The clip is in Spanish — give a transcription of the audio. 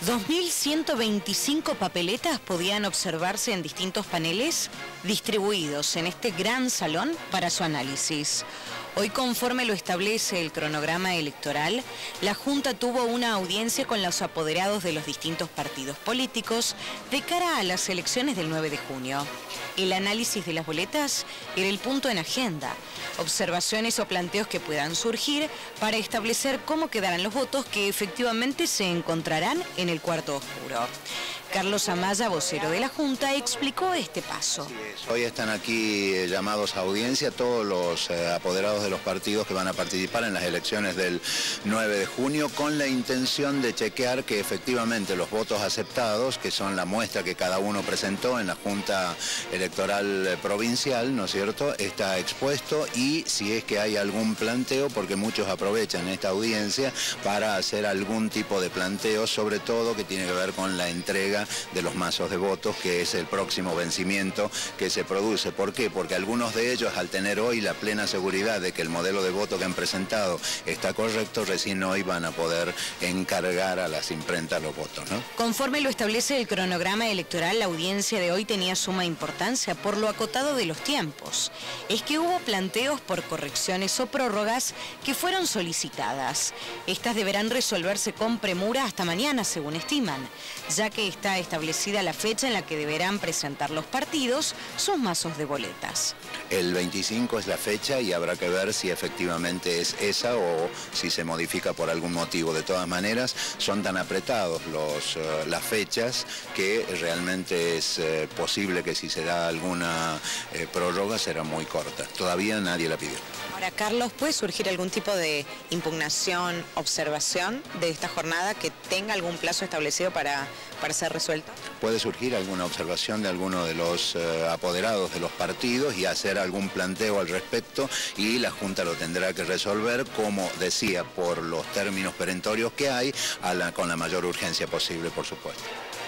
2.125 papeletas podían observarse en distintos paneles distribuidos en este gran salón para su análisis. Hoy, conforme lo establece el cronograma electoral, la Junta tuvo una audiencia con los apoderados de los distintos partidos políticos de cara a las elecciones del 9 de junio. El análisis de las boletas era el punto en agenda. Observaciones o planteos que puedan surgir para establecer cómo quedarán los votos que efectivamente se encontrarán en el cuarto oscuro. Carlos Amaya, vocero de la Junta, explicó este paso. Hoy están aquí llamados a audiencia todos los apoderados de los partidos que van a participar en las elecciones del 9 de junio con la intención de chequear que efectivamente los votos aceptados, que son la muestra que cada uno presentó en la Junta Electoral Provincial, ¿no es cierto?, está expuesto, y si es que hay algún planteo, porque muchos aprovechan esta audiencia para hacer algún tipo de planteo, sobre todo que tiene que ver con la entrega de los mazos de votos, que es el próximo vencimiento que se produce. ¿Por qué? Porque algunos de ellos, al tener hoy la plena seguridad de que el modelo de voto que han presentado está correcto, recién hoy van a poder encargar a las imprentas los votos, ¿no? Conforme lo establece el cronograma electoral, la audiencia de hoy tenía suma importancia por lo acotado de los tiempos. Es que hubo planteos por correcciones o prórrogas que fueron solicitadas. Estas deberán resolverse con premura hasta mañana, según estiman, ya que está establecida la fecha en la que deberán presentar los partidos sus mazos de boletas. El 25 es la fecha y habrá que ver si efectivamente es esa o si se modifica por algún motivo. De todas maneras, son tan apretados las fechas que realmente es posible que si se da alguna prórroga será muy corta. Todavía nadie la pidió. Ahora, Carlos, ¿puede surgir algún tipo de impugnación, observación de esta jornada que tenga algún plazo establecido para ser resuelta? Puede surgir alguna observación de alguno de los apoderados de los partidos y hacer algún planteo al respecto, y la Junta lo tendrá que resolver, como decía, por los términos perentorios que hay, con la mayor urgencia posible, por supuesto.